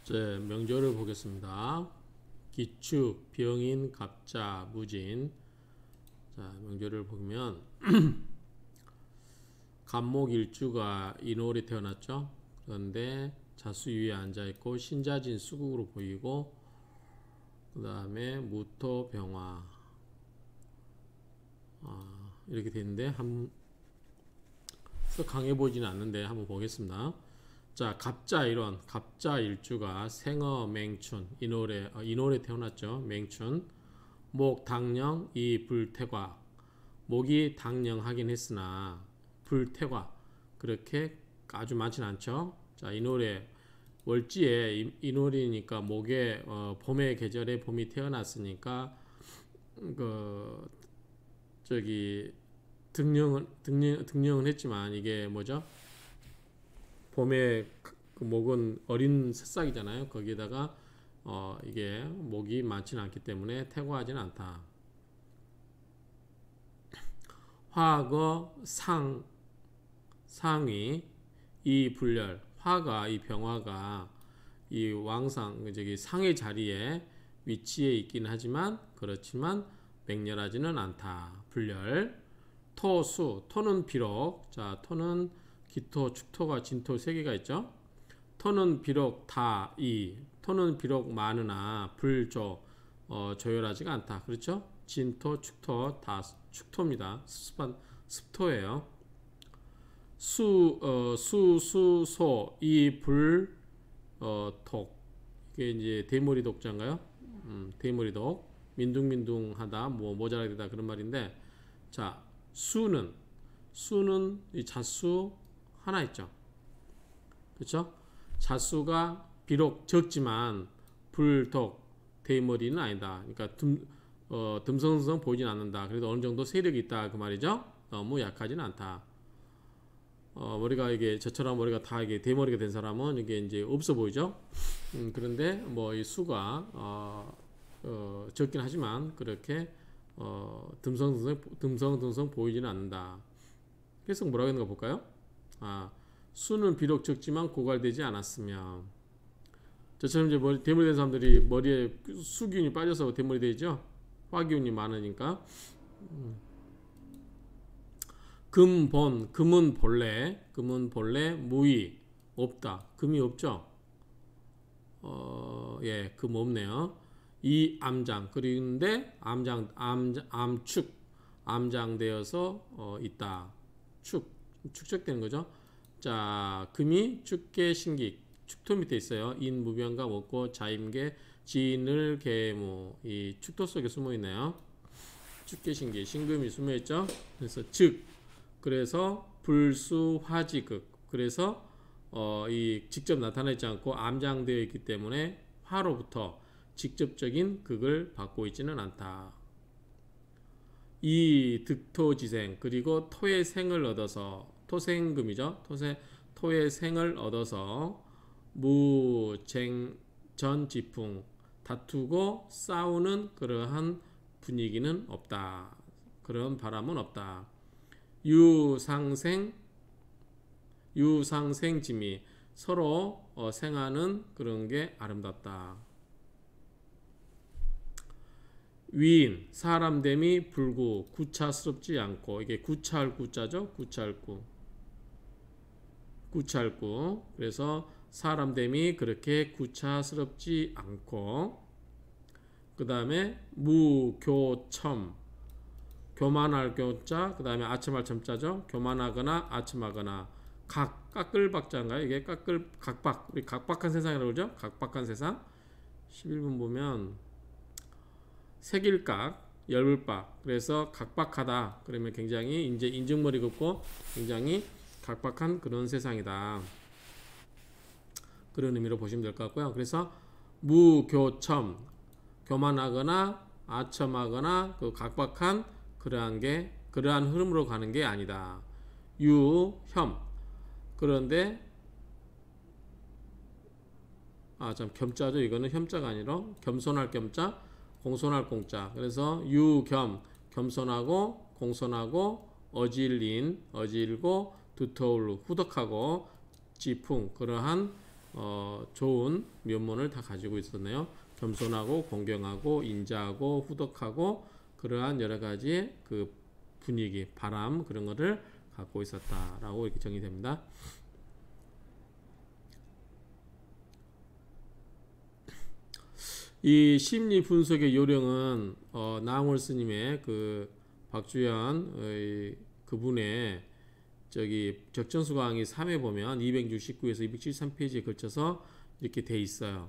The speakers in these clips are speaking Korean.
제 명절을 보겠습니다. 기축, 병인, 갑자, 무진. 자, 명절을 보면 갑목일주가 인월에 태어났죠. 그런데 자수 위에 앉아 있고 신자진 수국으로 보이고, 그 다음에 무토, 병화, 이렇게 되는데 썩 강해 보이지는 않는데 한번 보겠습니다. 자, 갑자 일원, 갑자 일주가 생어 맹춘, 인월에 태어났죠. 맹춘, 목 당령, 이 불태과. 목이 당령하긴 했으나 불태과 그렇게 아주 많진 않죠. 자, 인월에 월지에 인월이니까 목에 봄의 계절에 봄이 태어났으니까 그 저기 등령은 했지만 이게 뭐죠? 봄에 그 목은 어린 새싹이잖아요. 거기에다가 이게 목이 많지는 않기 때문에 태고하지는 않다. 화거 상위 이 불렬, 화가 이 병화가 이 왕상 저기 상의 자리에 위치해 있긴 하지만 그렇지만 맹렬하지는 않다. 불렬. 토수, 토는 비록, 자, 토는 기토, 축토가 진토 세 개가 있죠. 토는 비록 토는 비록 많으나 불조, 조열하지가 않다. 그렇죠? 진토, 축토 다 축토입니다. 습토예요. 수소 이 불, 독. 이게 이제 대머리 독자인가요? 대머리 독. 민둥민둥하다, 뭐 모자라다 그런 말인데, 자, 수는 이 자수 하나 있죠. 그렇죠? 자수가 비록 적지만 불독 대머리는 아니다. 그러니까 듬성듬성 보이진 않는다. 그래도 어느 정도 세력이 있다 그 말이죠. 너무 약하지는 않다. 머리가 이게 저처럼 머리가 다 이게 대머리가 된 사람은 이게 이제 없어 보이죠. 그런데 뭐 이 수가 적긴 하지만 그렇게 듬성듬성 보이지는 않는다. 그래서 뭐라고 했는가 볼까요? 수는 비록 적지만 고갈되지 않았으며, 저처럼 이제 대머리 된 사람들이 머리에 수기운이 빠져서 대머리 되죠. 화기운이 많으니까. 금은 본래 무의 없다. 금이 없죠. 예, 금 없네요. 이 암장, 그런데 암장되어서 있다. 축적되는 거죠. 자, 금이 축계 신기, 축토 밑에 있어요. 인무병과 먹고 자임계 진을 계무, 이 축토 속에 숨어 있네요. 축계 신기, 신금이 숨어 있죠. 그래서 불수화지극, 그래서 이 직접 나타나 있지 않고 암장되어 있기 때문에 화로부터 직접적인 극을 받고 있지는 않다. 이 득토지생, 그리고 토의 생을 얻어서, 토생금이죠. 토의 생을 얻어서 무쟁전지풍, 다투고 싸우는 그러한 분위기는 없다. 그런 바람은 없다. 유상생짐이, 서로 생하는 그런 게 아름답다. 위인, 사람됨이 불구, 구차스럽지 않고, 이게 구차할 구자죠. 구차할 구. 그래서 사람됨이 그렇게 구차스럽지 않고, 그 다음에 무교첨, 교만할 교자, 그 다음에 아첨할 첨자죠. 교만하거나 아첨하거나. 깎을 박자인가요? 이게 우리 각박한 세상이라고 그러죠. 각박한 세상. 11분 보면 색일각, 열불박. 그래서 각박하다. 그러면 굉장히 이제 인증머리 긋고 굉장히 각박한 그런 세상이다. 그런 의미로 보시면 될 것 같고요. 그래서 무교첨, 교만하거나 아첨하거나 그 각박한 그러한 흐름으로 가는 게 아니다. 유혐, 그런데 겸자죠. 이거는 혐자가 아니라 겸손할 겸자, 공손할 공자. 그래서 유겸, 겸손하고 공손하고, 어질고 두터울루, 후덕하고, 지풍, 그러한 좋은 면모를 다 가지고 있었네요. 겸손하고 공경하고 인자하고 후덕하고 그러한 여러 가지 그 분위기, 바람 그런 거를 갖고 있었다라고 이렇게 정의됩니다. 이 심리 분석의 요령은 나홍월 스님의 그 박주연 그분의 저기 적전수 강의 3회 보면 269에서 273페이지에 걸쳐서 이렇게 돼 있어요.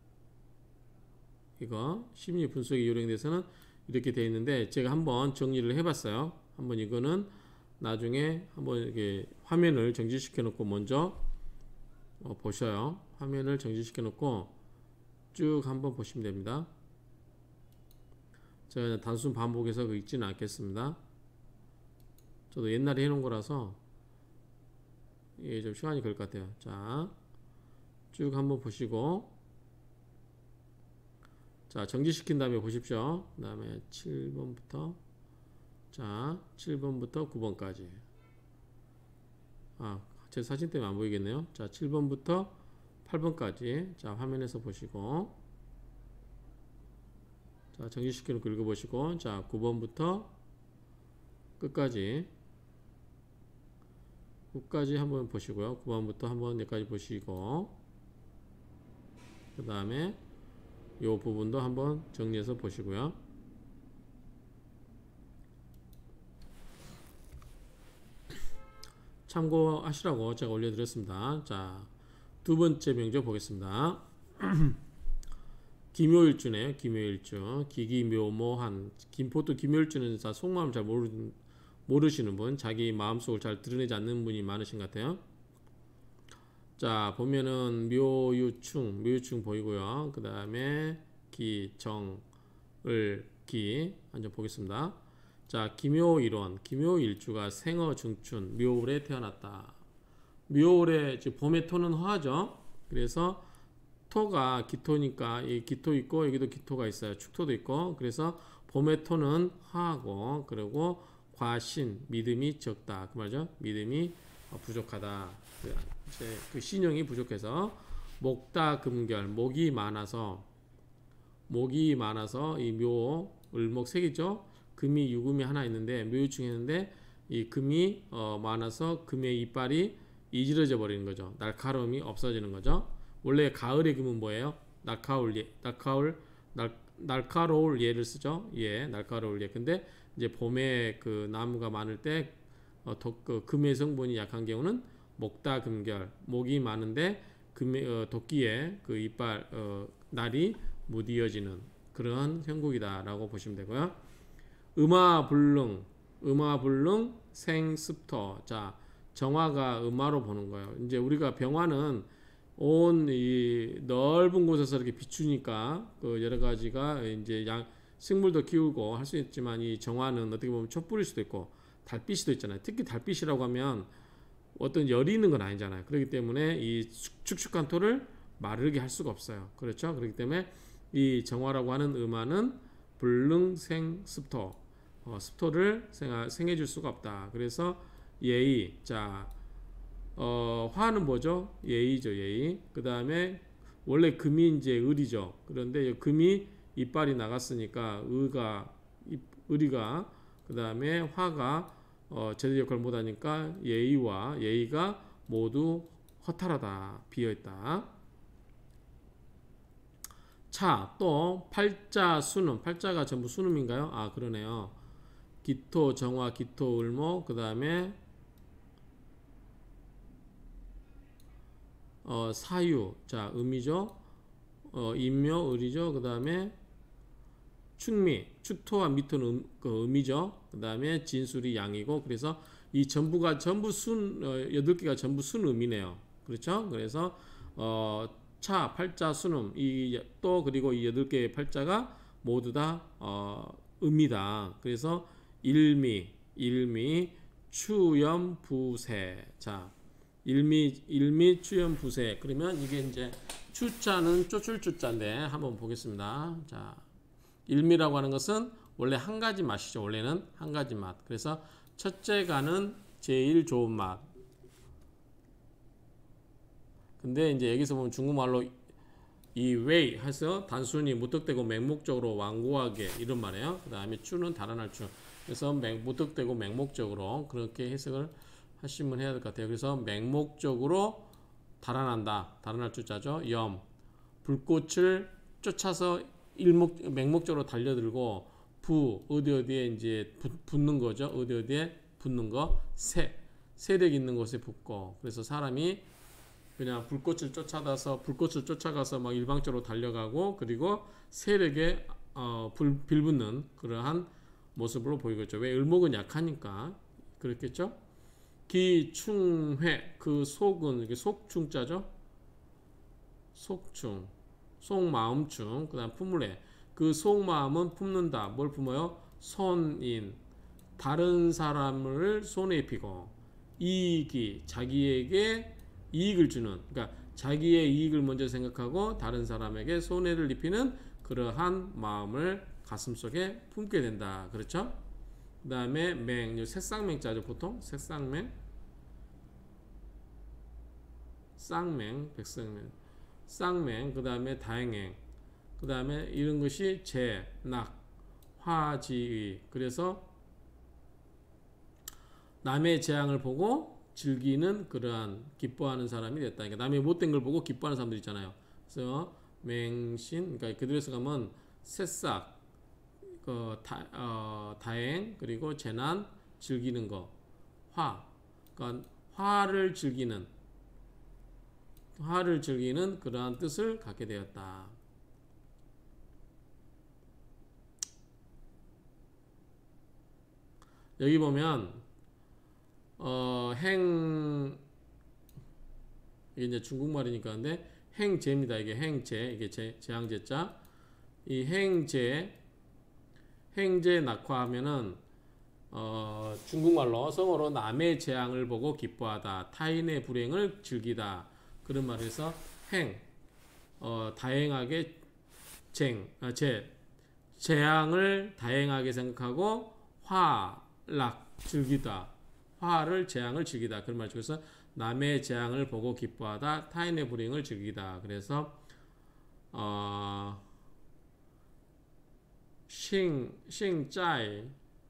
이거 심리 분석의 요령에 대해서는 이렇게 돼 있는데 제가 한번 정리를 해봤어요. 한번 이거는 나중에 한번 이렇게 화면을 정지시켜 놓고 먼저 보셔요. 화면을 정지시켜 놓고 쭉 한번 보시면 됩니다. 제가 단순 반복해서 읽지는 않겠습니다. 저도 옛날에 해놓은 거라서 이게 좀 시간이 걸릴 것 같아요. 자, 쭉 한번 보시고 자, 정지시킨 다음에 보십시오. 그 다음에 7번부터 자, 7번부터 9번까지 제 사진 때문에 안 보이겠네요. 자, 7번부터 8번까지 자, 화면에서 보시고 자, 정지시켜 놓고 읽어보시고 자, 9번부터 끝까지 한번 보시고요. 9번부터 한번 여기까지 보시고 그 다음에 이 부분도 한번 정리해서 보시고요. 참고하시라고 제가 올려드렸습니다. 자, 두 번째 명조 보겠습니다. 기묘일주네요. 기묘일주. 기기묘모한. 김포도 기묘일주는 속마음을 잘 모르시는 분, 자기 마음속을 잘 드러내지 않는 분이 많으신 것 같아요. 자, 보면은 묘유충 보이고요. 그 다음에 기정을 한번 보겠습니다. 자, 기묘일원, 기묘일주가 생어중춘, 묘월에 태어났다. 묘월에 지금 봄의 토는 화죠. 그래서 토가 기토니까 이 기토 있고 여기도 기토가 있어요. 축토도 있고 그래서 봄의 토는 화하고 그리고 과신 믿음이 적다 그 말이죠. 믿음이 부족하다. 그 신용이 부족해서 목다금결 목이 많아서 이 묘 을목 색이죠. 금이 유금이 하나 있는데 묘유충 했는데 이 금이 많아서 금의 이빨이 이질러져 버리는 거죠. 날카로움이 없어지는 거죠. 원래 가을의 금은 뭐예요? 날카로울 예를 쓰죠. 예, 날카로울 예. 근데 이제 봄에 그 나무가 많을 때 금의 성분이 약한 경우는 목다금결 목이 많은데 도끼에 그 이빨 날이 무디어지는 그런 형국이다라고 보시면 되고요. 음화불능 생습토. 자, 정화가 음화로 보는 거예요. 이제 우리가 병화는 온 이 넓은 곳에서 이렇게 비추니까 그 여러 가지가 이제 식물도 키우고 할 수 있지만 이 정화는 어떻게 보면 촛불일 수도 있고 달빛이 수도 있잖아요. 특히 달빛이라고 하면 어떤 열이 있는 건 아니잖아요. 그렇기 때문에 이 축축한 토를 마르게 할 수가 없어요. 그렇죠? 그렇기 때문에 이 정화라고 하는 음화는 불능생습토 습토를 생해줄 수가 없다. 그래서 예의. 자, 화는 뭐죠? 예의죠, 예의. 그 다음에 원래 금이 이제 을이죠. 그런데 금이 이빨이 나갔으니까 을이가 그 다음에 화가 제대 역할을 못하니까 예의가 모두 허탈하다, 비어있다. 차, 또 팔자 순음. 팔자가 전부 순음인가요? 아, 그러네요. 기토, 정화, 기토, 을목. 그 다음에 사유. 자, 음이죠. 인묘, 을이죠. 그 다음에 축미, 축토와 미토는 음이죠. 그 다음에 진술이 양이고, 그래서 이 전부가 전부 8개가 전부 순음이네요. 그렇죠? 그래서 차, 팔자, 순음, 그리고 이 8개의 팔자가 모두 다 음이다. 그래서 일미, 추염, 부세. 자, 일미, 추염, 부세. 그러면 이게 이제 추자는 쫓을 추자인데 한번 보겠습니다. 자, 일미라고 하는 것은 원래 한 가지 맛이죠. 원래는 한 가지 맛. 그래서 첫째 가는 제일 좋은 맛. 근데 이제 여기서 보면 중국말로 이 웨이 해서 단순히 무턱대고 맹목적으로 완고하게 이런 말이에요. 그 다음에 추는 달아날 추. 그래서 무턱대고 맹목적으로 그렇게 해석을 하시면 해야 될 것 같아요. 그래서 맹목적으로 달아난다. 달아날 추자죠. 염. 불꽃을 쫓아서 맹목적으로 달려들고 어디에 이제 붙는 거죠. 어디에 붙는 거. 세력 있는 곳에 붙고. 그래서 사람이 그냥 불꽃을 쫓아가서 막 일방적으로 달려가고 그리고 세력에 빌붙는 그러한 모습으로 보이겠죠. 왜? 을목은 약하니까 그렇겠죠. 기충회 그 속은 이게 속충자죠. 속충 속마음충 그다음 품을해 그 속마음은 품는다. 뭘 품어요? 손인 다른 사람을 손에 입히고 이익이 자기에게 이익을 주는 그러니까 자기의 이익을 먼저 생각하고 다른 사람에게 손해를 입히는 그러한 마음을 가슴속에 품게 된다. 그렇죠? 그 다음에 맹, 새쌍맹자죠. 보통 새쌍맹 쌍맹, 백성맹 쌍맹, 그 다음에 다행행 그 다음에 이런 것이 재, 낙, 화지의 그래서 남의 재앙을 보고 즐기는 그러한 기뻐하는 사람이 됐다. 그러니까 남의 못된 걸 보고 기뻐하는 사람들 있잖아요. 그래서 맹신, 그러니까 그들에서 가면 새싹, 다행, 그리고 재난, 즐기는 거, 그러니까 화를 즐기는 그러한 뜻을 갖게 되었다. 여기 보면 이게 이제 중국말이니까 근데 행제입니다. 이게 행제, 이게 재앙제자. 이 행제 낙화하면은 중국말로 성어로 남의 재앙을 보고 기뻐하다, 타인의 불행을 즐기다 그런 말에서 다행하게 재앙을 다행하게 생각하고 즐기다. 화를 재앙을 즐기다 그런 말이죠. 그래서 남의 재앙을 보고 기뻐하다 타인의 불행을 즐기다. 그래서 싱짜이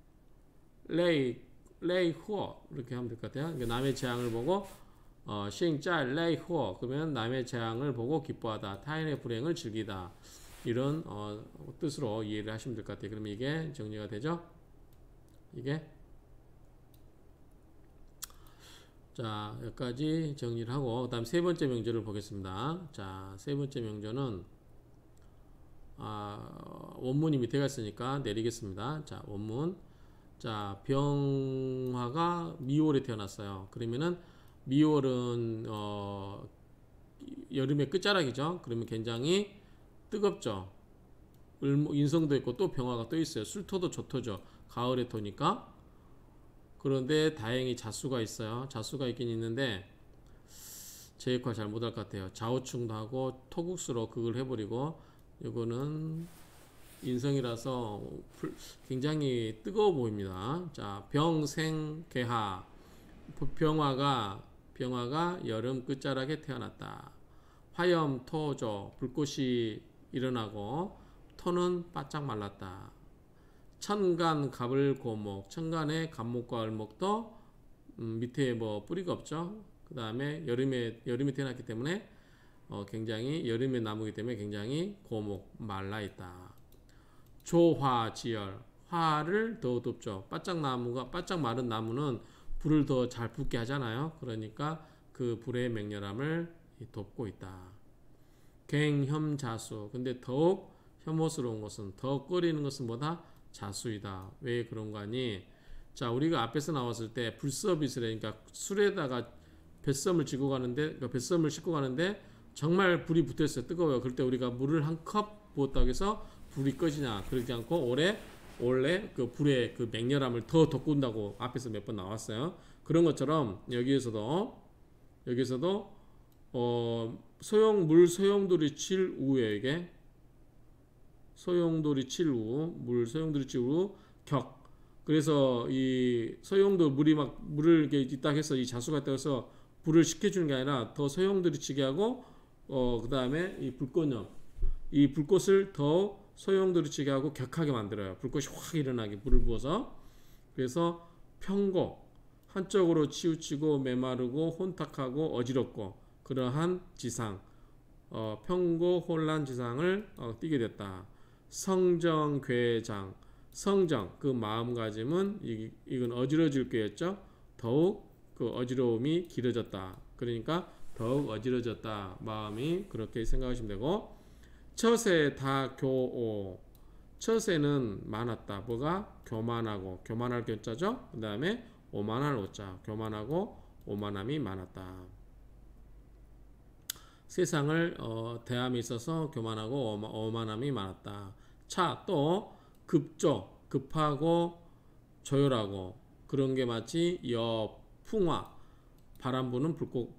레이호 이렇게 하면 될 것 같아요. 그러니까 남의 재앙을 보고 싱짜이 레이호 그러면 남의 재앙을 보고 기뻐하다 타인의 불행을 즐기다 이런 뜻으로 이해를 하시면 될 것 같아요. 그러면 이게 정리가 되죠. 이게 자, 여기까지 정리를 하고, 그 다음 세 번째 명절을 보겠습니다. 자, 세 번째 명절은, 원문이 밑에 갔으니까 내리겠습니다. 자, 원문. 자, 병화가 미월에 태어났어요. 그러면은, 미월은, 여름의 끝자락이죠. 그러면 굉장히 뜨겁죠. 인성도 있고 또 병화가 또 있어요. 술토도 조토죠. 가을의 토니까. 그런데 다행히 자수가 있어요. 자수가 있긴 있는데 제 역할 잘 못할 것 같아요. 좌우충도 하고 토국수로 그걸 해버리고 이거는 인성이라서 굉장히 뜨거워 보입니다. 자, 병생개하 병화가 여름 끝자락에 태어났다. 화염 토조 불꽃이 일어나고 토는 바짝 말랐다. 천간 갑을 고목 천간에 갑목과 을목도 밑에 뭐 뿌리가 없죠. 그 다음에 여름에 태어났기 때문에 굉장히 여름에 나무이기 때문에 굉장히 고목 말라 있다. 조화지열 화를 더 돋죠. 바짝 마른 나무는 불을 더 잘 붙게 하잖아요. 그러니까 그 불의 맹렬함을 돋고 있다. 갱혐자수 근데 더욱 혐오스러운 것은 더 끓이는 것은 뭐다? 자수이다. 왜 그런 거 아니? 자, 우리가 앞에서 나왔을 때 불서비스래. 그러니까 술에다가 뱃섬을 싣고 가는데 정말 불이 붙어 있어요. 뜨거워요. 그럴 때 우리가 물을 한 컵 부었다고 해서 불이 꺼지냐? 그렇지 않고 원래 그 불의 그 맹렬함을 더 돋군다고 앞에서 몇 번 나왔어요. 그런 것처럼 여기에서도 소용돌이 칠우예요. 이게 소용돌이 칠우 격. 그래서 이 소용돌 물을 이렇게 있다 해서 이 자수가 떠서 불을 식혀주는 게 아니라 더 소용돌이치게 하고 그 다음에 이 불꽃염 이 불꽃을 더 소용돌이치게 하고 격하게 만들어요. 불꽃이 확 일어나게 불을 부어서. 그래서 평고 한쪽으로 치우치고 메마르고 혼탁하고 어지럽고 그러한 지상 평고 혼란 지상을 띠게 됐다. 성정괴장 성정 그 마음가짐은 이건 어지러질 거였죠. 더욱 그 어지러움이 길어졌다. 그러니까 더욱 어지러졌다. 마음이 그렇게 생각하시면 되고 처세 다 교오 처세는 많았다. 뭐가 교만하고 교만할 교자죠. 그 다음에 오만할 오자 교만하고 오만함이 많았다. 세상을 대함에 있어서 교만하고 오만함이 많았다. 차 또 급조 급하고 조율하고 그런 게 마치 여풍화 바람 부는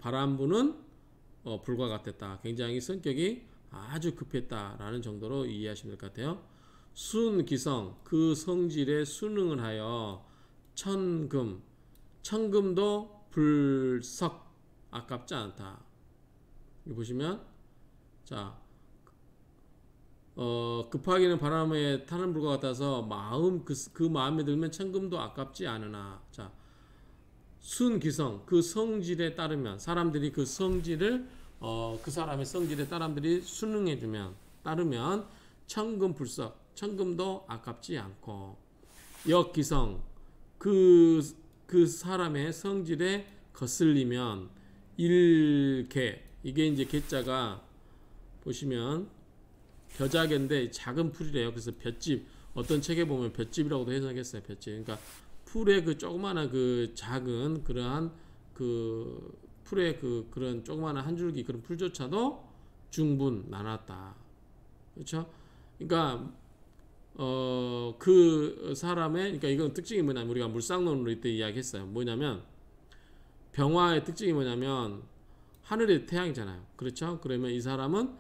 불과 같았다. 굉장히 성격이 아주 급했다라는 정도로 이해하시면 될 것 같아요. 순기성 그 성질에 순응을 하여 천금도 불석 아깝지 않다. 여기 보시면 자 급하기는 바람에 타는 불과 같아서 그 마음에 들면 천금도 아깝지 않으나 자 순기성 그 성질에 따르면 사람들이 그 성질을 그 사람의 성질에 사람들이 순응해주면 따르면 천금불석 천금도 아깝지 않고 역기성 그 사람의 성질에 거슬리면 일개 이게 이제 개자가 보시면 벼자개인데 작은 풀이래요. 그래서 볏짚 어떤 책에 보면 볏짚이라고도 해석했어요. 볏짚 그러니까 풀의 그 조그마한 그 작은 그러한 그 풀의 그런 조그마한 한 줄기 그런 풀조차도 중분 나눴다. 그렇죠? 그러니까 그 사람의 그러니까 이건 특징이 뭐냐면 우리가 물상론으로 이때 이야기했어요. 뭐냐면 병화의 특징이 뭐냐면 하늘의 태양이잖아요. 그렇죠? 그러면 이 사람은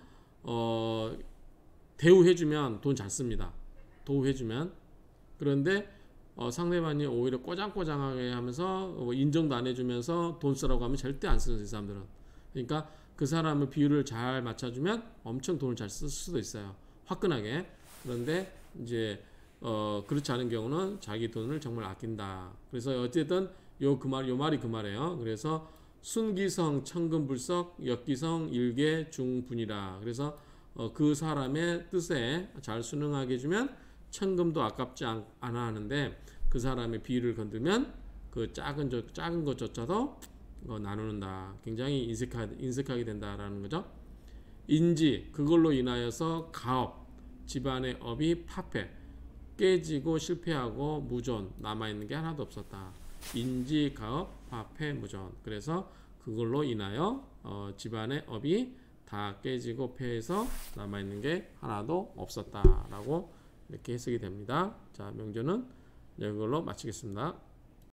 대우해주면 돈 잘 씁니다. 도우해주면 그런데 상대방이 오히려 꼬장꼬장하게 하면서 인정도 안 해주면서 돈 쓰라고 하면 절대 안 쓰는 이 사람들은. 그러니까 그 사람의 비율을 잘 맞춰주면 엄청 돈을 잘 쓸 수도 있어요. 화끈하게. 그런데 이제 그렇지 않은 경우는 자기 돈을 정말 아낀다. 그래서 어쨌든 요 말이 그 말이에요. 그래서 순기성 천금불석 역기성 일개 중분이라. 그래서 그 사람의 뜻에 잘 순응하게 해주면 천금도 아깝지 않아 하는데 그 사람의 비위를 건들면 그 작은 것조차도 나누는다. 굉장히 인색하게 된다라는 거죠. 인지 그걸로 인하여서 가업 집안의 업이 파패 깨지고 실패하고 무존 남아있는 게 하나도 없었다. 인지 가업 파패 무존. 그래서 그걸로 인하여 집안의 업이 다 깨지고 폐해서 남아있는 게 하나도 없었다라고 이렇게 해석이 됩니다. 자, 명조는 이걸로 마치겠습니다.